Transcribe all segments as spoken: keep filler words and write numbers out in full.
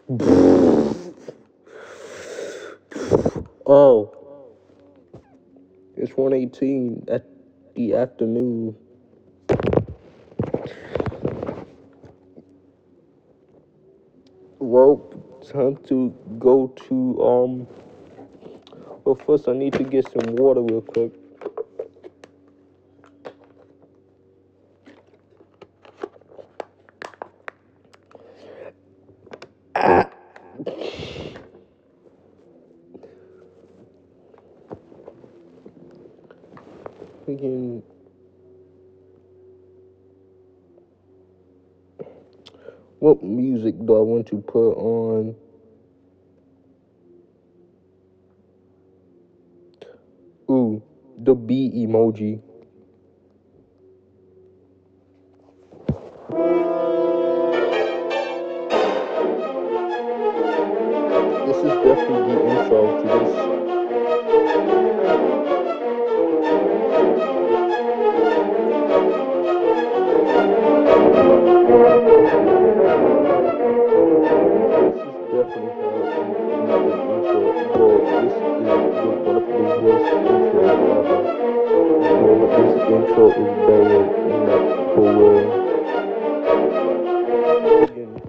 Oh, it's one eighteen at the afternoon. Well, time to go to um. Well, first I need to get some water real quick. Ah. Freaking. What music do I want to put on? Ooh, the B emoji. This is definitely the intro to this. This is definitely how you do an intro. Bro, this is the, one of the worst intros ever. Bro, this intro is bad. Like, for real. Again.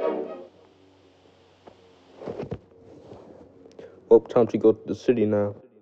Oh, time to go to the city now.